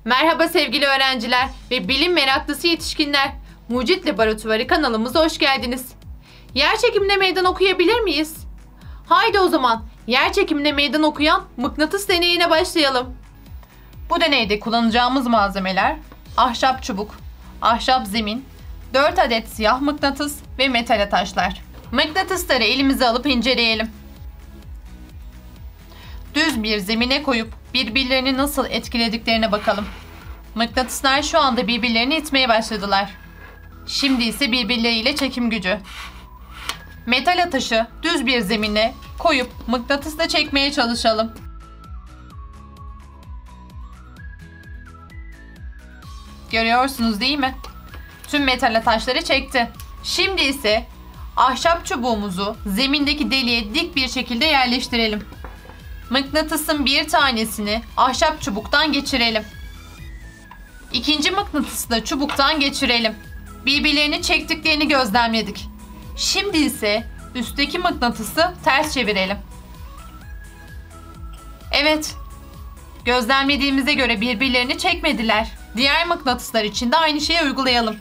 Merhaba sevgili öğrenciler ve bilim meraklısı yetişkinler. Mucit Laboratuvarı kanalımıza hoş geldiniz. Yer çekimine meydan okuyabilir miyiz? Haydi o zaman yer çekimine meydan okuyan mıknatıs deneyine başlayalım. Bu deneyde kullanacağımız malzemeler ahşap çubuk, ahşap zemin, 4 adet siyah mıknatıs ve metal taşlar. Mıknatısları elimize alıp inceleyelim. Düz bir zemine koyup birbirlerini nasıl etkilediklerine bakalım. Mıknatıslar şu anda birbirlerini itmeye başladılar. Şimdi ise birbirleriyle çekim gücü. Metal taşı düz bir zemine koyup mıknatısla çekmeye çalışalım. Görüyorsunuz değil mi? Tüm metal taşları çekti. Şimdi ise ahşap çubuğumuzu zemindeki deliğe dik bir şekilde yerleştirelim. Mıknatısın bir tanesini ahşap çubuktan geçirelim. İkinci mıknatısı da çubuktan geçirelim. Birbirlerini çektiklerini gözlemledik. Şimdi ise üstteki mıknatısı ters çevirelim. Evet, gözlemlediğimize göre birbirlerini çekmediler. Diğer mıknatıslar için de aynı şeyi uygulayalım.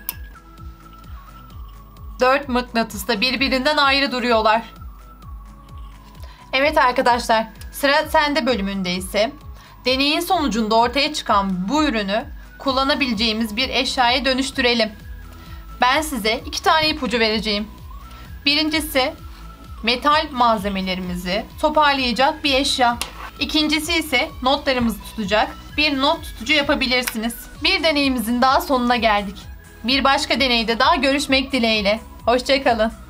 4 mıknatıs da birbirinden ayrı duruyorlar. Evet arkadaşlar, sıra sende bölümünde ise deneyin sonucunda ortaya çıkan bu ürünü kullanabileceğimiz bir eşyaya dönüştürelim. Ben size 2 tane ipucu vereceğim. Birincisi metal malzemelerimizi toparlayacak bir eşya. İkincisi ise notlarımızı tutacak bir not tutucu yapabilirsiniz. Bir deneyimizin daha sonuna geldik. Bir başka deneyde daha görüşmek dileğiyle. Hoşça kalın.